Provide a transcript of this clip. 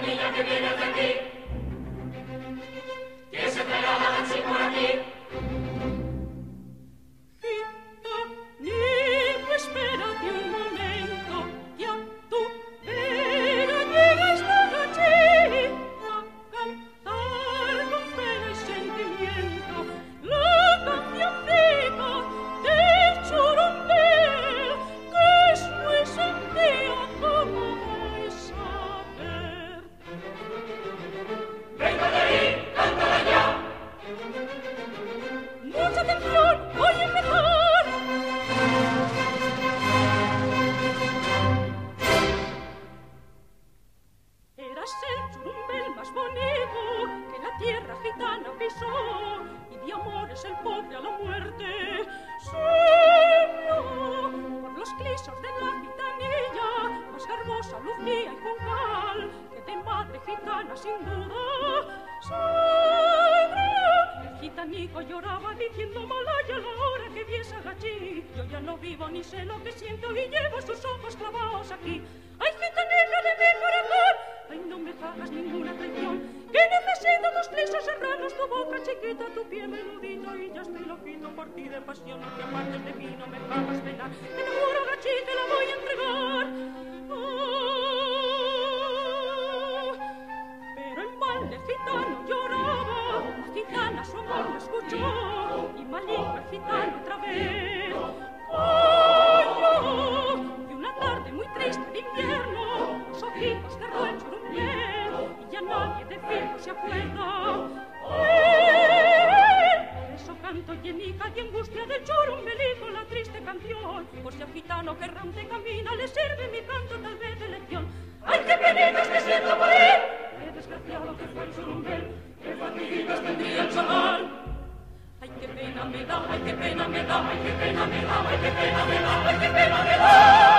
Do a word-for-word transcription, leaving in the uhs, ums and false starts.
niña que viene de aquí. ¿Quién se traerá así por aquí? Gitanito, espérate un momento, que a tu vera llega esta noche a cantar con pena y sentimiento la cancioncita del churumbel, que es muy sentida como debes saber. Venga de ahí, cántala ya. Mucha atención, voy a empezar. Eras el churumbel más bonito que la tierra gitana pisó, y de amores el pobre a la muerte soñó. Por los clisos de la gitanilla, más garbosa, lucía y juncal, que de madre gitana sin duda saldrá. El gitanico lloraba diciendo: Malaya, la hora que vies agachí, yo ya no vivo ni sé lo que siento y llevo sus ojos clavados aquí. ¡Ay, gitanilla de mi corazón! ¡Ay, no me hagas ninguna traición! Que necesito tus clisos serranos, tu boca chiquita, tu pie menudito, y ya estoy loquito por ti de pasión. No te apartes de mí, no me hagas penar, te lo juro, gachí, te la voy a entregar. Ah, pero el mal del gitano lloraba, la gitana su amor no escuchó, y malito el gitano otra vez cayó. Y una tarde muy triste de invierno, los ojitos cerró el churumbel, y ya nadie de fijo se acuerda de él. Por eso canto llenica de angustia del churumbelito la triste canción, por si al gitano que errante camina le sirve mi canto tal vez de lección. ¡Ay, qué penitas me siento por él! ¡Qué desgraciado que fue el churumbel! ¡Qué fatiguitas tendría el chaval! ¡Ay, qué pena me da! ¡Ay, qué pena me da! ¡Ay, qué pena me da! ¡Ay, qué pena me da! ¡Ay, qué pena me da!